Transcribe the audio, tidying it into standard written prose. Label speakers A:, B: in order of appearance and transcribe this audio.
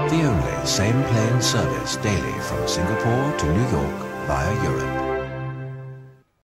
A: The only same plane service daily from Singapore to New York via Europe.